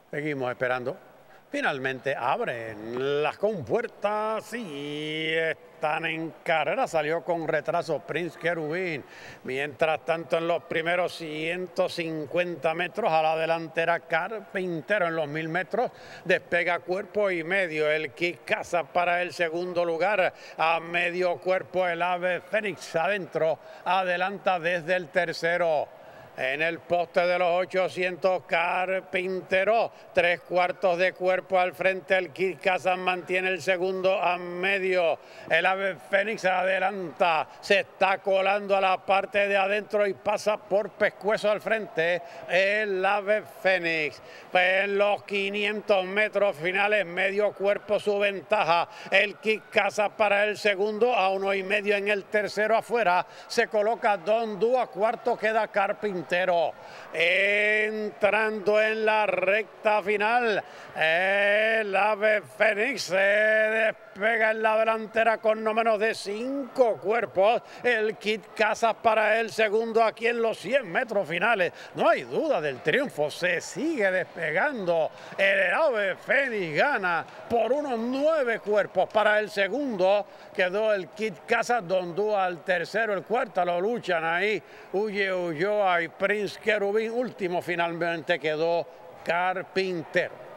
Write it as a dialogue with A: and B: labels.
A: Seguimos esperando. Finalmente abren las compuertas y están en carrera. Salió con retraso Prince Cherubín. Mientras tanto, en los primeros 150 metros a la delantera, Carpintero en los 1000 metros. Despega cuerpo y medio el Kid Casa para el segundo lugar. A medio cuerpo el Ave Fénix adentro. Adelanta desde el tercero. En el poste de los 800, Carpintero, 3/4 de cuerpo al frente. El Kid Casas mantiene el segundo a medio. El Ave Fénix adelanta, se está colando a la parte de adentro y pasa por pescuezo al frente. El Ave Fénix. En los 500 metros finales, medio cuerpo su ventaja. El Kid Casas para el segundo, a 1,5 en el tercero afuera. Se coloca Don Dúa, cuarto queda Carpintero. Entrando en la recta final, el Ave Fénix se despega en la delantera con no menos de 5 cuerpos. El Kid Casas para el segundo aquí en los 100 metros finales. No hay duda del triunfo, se sigue despegando. El Ave Fénix gana por unos 9 cuerpos. Para el segundo quedó el Kid Casas, Don Dúa al tercero, el cuarto lo luchan ahí. Ulloa y Prince Cherubín. Último finalmente quedó Carpintero.